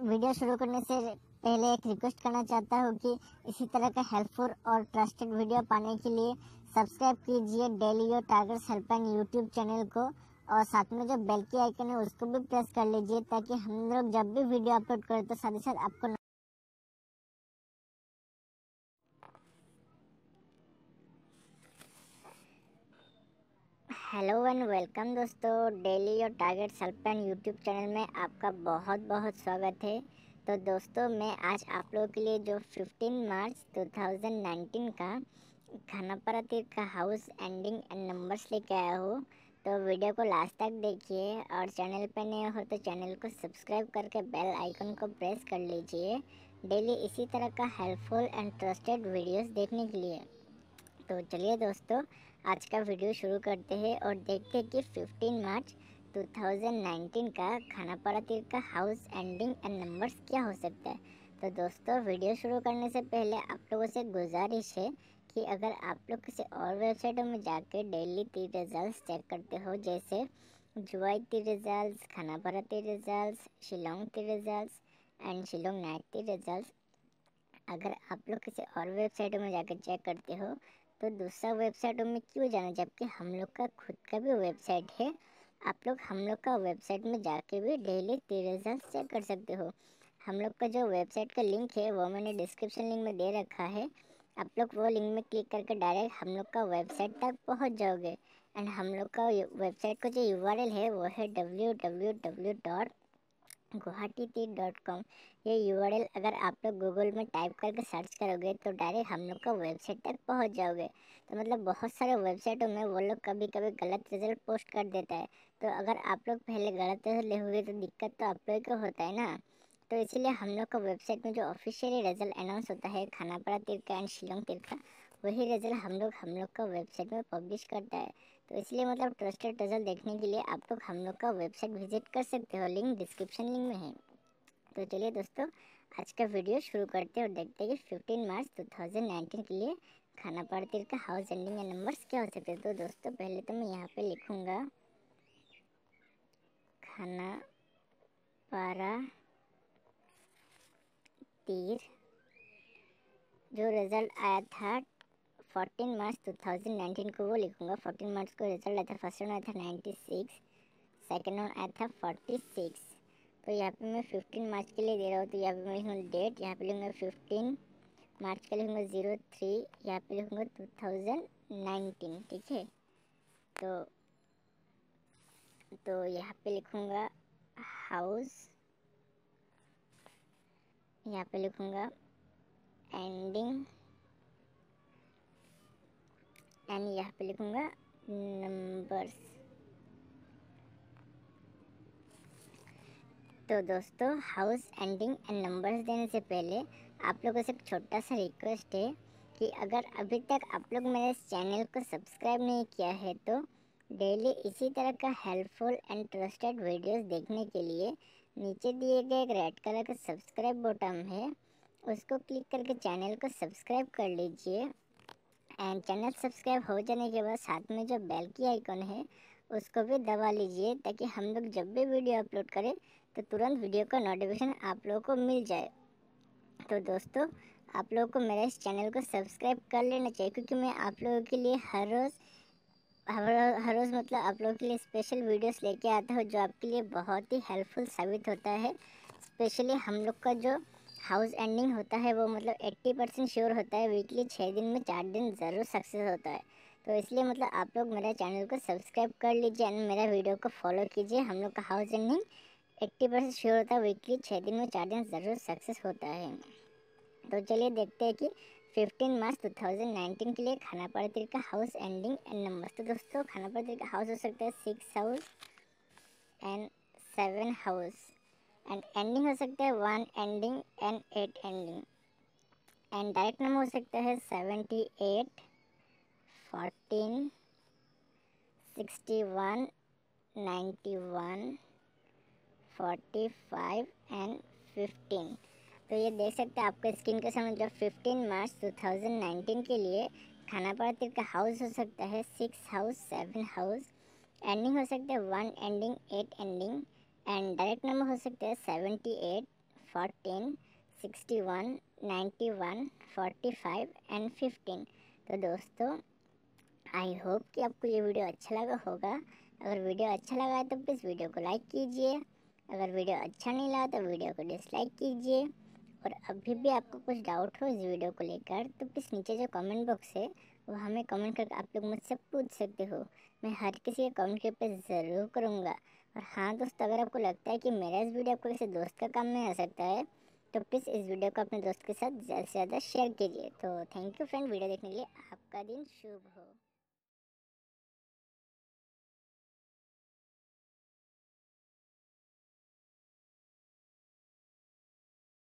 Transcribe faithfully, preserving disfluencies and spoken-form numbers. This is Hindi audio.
वीडियो शुरू करने से पहले एक रिक्वेस्ट करना चाहता हूँ कि इसी तरह का हेल्पफुल और ट्रस्टेड वीडियो पाने के लिए सब्सक्राइब कीजिए daily your targets helpline YouTube channel को, और साथ में जो बेल की आइकन है उसको भी प्रेस कर लीजिए ताकि हम लोग जब भी वीडियो अपलोड करें तो साथ ही साथ आपको। हेलो एंड वेलकम दोस्तों, daily your targets helpline YouTube channel में आपका बहुत बहुत स्वागत है। तो दोस्तों, मैं आज आप लोगों के लिए जो पंद्रह मार्च दो हज़ार उन्नीस का खानापारा तीर का हाउस एंडिंग एंड नंबर्स लेके आया हूँ। तो वीडियो को लास्ट तक देखिए, और चैनल पर नए हो तो चैनल को सब्सक्राइब करके बेल आइकन को प्रेस कर लीजिए डेली इसी तरह का हेल्पफुल एंड ट्रस्टेड वीडियोस देखने के लिए। तो चलिए दोस्तों, आज का वीडियो शुरू करते हैं और देखते हैं कि पंद्रह मार्च दो हज़ार उन्नीस का खानापारा तीर का हाउस एंडिंग एंड नंबर्स क्या हो सकता है। तो दोस्तों, वीडियो शुरू करने से पहले आप लोगों से गुजारिश है कि अगर आप लोग किसी और वेबसाइटों में जाकर डेली तीर रिजल्ट्स चेक करते हो, जैसे जुवाई तीर रिजल्ट्स, खानापारा तीर results, Shillong Teer results and Shillong night Teer results, अगर आप लोग किसी और वेबसाइटों में जाकर चेक करते हो तो दूसरा वेबसाइटों में क्यों जाना, जबकि हम लोग का खुद का भी वेबसाइट है। आप लोग हम लोग का वेबसाइट में जाके भी डेली तीन रिजल्ट चेक कर सकते हो। हम लोग का जो वेबसाइट का लिंक है वो मैंने डिस्क्रिप्शन लिंक में दे रखा है। आप लोग वो लिंक में क्लिक करके डायरेक्ट हम लोग का वेबसाइट तक पहुंच जाओगे। एंड हम लोग का वेबसाइट का जो यू आर एल है वो है W W W dot Guwahati Teer dot com. ये यू आर एल अगर आप लोग गूगल में टाइप करके सर्च करोगे तो डायरेक्ट हम लोग का वेबसाइट तक पहुंच जाओगे। तो मतलब बहुत सारे वेबसाइटों में वो लोग कभी कभी गलत रिजल्ट पोस्ट कर देता है। तो अगर आप लोग पहले गलत रिजल्ट ले हुए तो दिक्कत तो आप लोग को होता है ना। तो इसीलिए हम लोग का वेबसाइट में जो ऑफिशियली रिजल्ट अनाउंस होता है खानापारा तीर का एंड शिलोंग तीर का, वही रिजल्ट हम लोग हम लोग का वेबसाइट में पब्लिश करता है। तो इसलिए मतलब ट्रस्टेड रिजल्ट देखने के लिए आप लोग हम लोग का वेबसाइट विजिट कर सकते हो, लिंक डिस्क्रिप्शन लिंक में है। तो चलिए दोस्तों, आज का वीडियो शुरू करते हैं और देखते हैं कि पंद्रह मार्च दो हज़ार उन्नीस के लिए खानापारा तीर का हाउस एंडिंग एंड नंबर्स क्या हो सकते हैं। तो दोस्तों, पहले तो मैं यहाँ पे लिखूँगा खानापारा तीर, जो रिज़ल्ट आया था चौदह मार्च दो हज़ार उन्नीस को वो लिखूँगा। चौदह मार्च को रिजल्ट आया था, फर्स्ट राउंड आया था छियानवे, सेकेंड राउंड आया था छियालीस। तो यहाँ पे मैं पंद्रह मार्च के लिए दे रहा हूँ। तो यहाँ पे मैं लिखूँगा डेट, यहाँ पे लिखूँगा पंद्रह मार्च का लिखूँगा ज़ीरो थ्री, यहाँ पे लिखूँगा दो हज़ार उन्नीस, ठीक है। तो तो यहाँ पे लिखूँगा हाउस, यहाँ पे लिखूँगा एंडिंग एंड यहाँ पे लिखूँगा नंबर्स। तो दोस्तों, हाउस एंडिंग एंड नंबर्स देने से पहले आप लोगों से एक छोटा सा रिक्वेस्ट है कि अगर अभी तक आप लोग मेरे इस चैनल को सब्सक्राइब नहीं किया है तो डेली इसी तरह का हेल्पफुल एंड ट्रस्टेड वीडियोस देखने के लिए नीचे दिए गए एक रेड कलर का सब्सक्राइब बटन है, उसको क्लिक करके चैनल को सब्सक्राइब कर लीजिए। एंड चैनल सब्सक्राइब हो जाने के बाद साथ में जो बेल की आइकन है उसको भी दबा लीजिए ताकि हम लोग जब भी वीडियो अपलोड करें तो तुरंत वीडियो का नोटिफिकेशन आप लोगों को मिल जाए। तो दोस्तों, आप लोगों को मेरे इस चैनल को सब्सक्राइब कर लेना चाहिए, क्योंकि मैं आप लोगों के लिए हर रोज़ हर हर रोज़ मतलब आप लोगों के लिए स्पेशल वीडियोस लेके आता हूँ जो आपके लिए बहुत ही हेल्पफुल साबित होता है। स्पेशली हम लोग का जो हाउस एंडिंग होता है वो मतलब अस्सी परसेंट श्योर होता है, वीकली छः दिन में चार दिन ज़रूर सक्सेस होता है। तो इसलिए मतलब आप लोग मेरे चैनल को सब्सक्राइब कर लीजिए एंड मेरा वीडियो को फॉलो कीजिए। हम लोग का हाउस एंडिंग अस्सी परसेंट श्योर होता है, वीकली छः दिन में चार दिन ज़रूर सक्सेस होता है। तो चलिए देखते हैं कि पंद्रह मार्च दो हज़ार उन्नीस के लिए खानापारा तीर का हाउस एंडिंग एंड नंबर्स। तो दोस्तों, खानापारा तीर का हाउस हो सकता है six house and seven house, and ending हो सकता है one ending and eight ending, and direct number हो सकता है seventy eight, fourteen, sixty one, ninety one, forty five and fifteen. तो ये देख सकते हैं आपके स्क्रीन के सामने जो पंद्रह मार्च दो हज़ार उन्नीस के लिए खानापारा तीर का हाउस हो सकता है six house, seven house, ending हो सकता है one ending, eight ending, and direct number हो सकता है seventy eight, fourteen, sixty one, ninety one, forty five and fifteen. तो दोस्तों आई होप कि आपको ये वीडियो अच्छा लगा होगा। अगर वीडियो अच्छा लगा है तो प्लीज़ वीडियो को लाइक कीजिए। अगर वीडियो अच्छा नहीं लगा तो वीडियो को डिसलाइक कीजिए। और अभी भी आपको कुछ डाउट हो इस वीडियो को लेकर तो प्लीज़ नीचे जो कमेंट बॉक्स है वो हमें कमेंट करके आप लोग मुझसे पूछ सकते हो। मैं हर किसी के कमेंट के पे ज़रूर करूँगा। और हाँ दोस्तों, अगर आपको लगता है कि मेरा इस वीडियो आपको किसी दोस्त का काम में आ सकता है तो प्लीज़ इस वीडियो को अपने दोस्त के साथ ज़्यादा से ज़्यादा शेयर कीजिए। तो थैंक यू फ्रेंड, वीडियो देखने के लिए। आपका दिन शुभ हो।